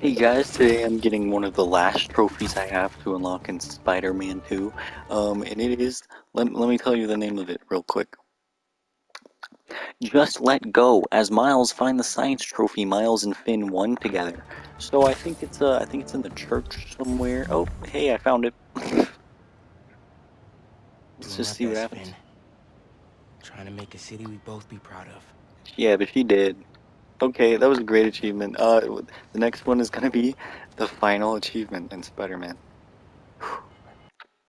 Hey guys, today I'm getting one of the last trophies I have to unlock in Spider-Man 2. And it is, let me tell you the name of it real quick. Just Let Go, as Miles find the science trophy Miles and Finn won together. So I think it's in the church somewhere. Oh, hey, I found it. Let's Doing just my see what best, happens. Finn. Trying to make a city we both be proud of. Yeah, but she did. Okay, that was a great achievement. The next one is gonna be the final achievement in Spider-Man.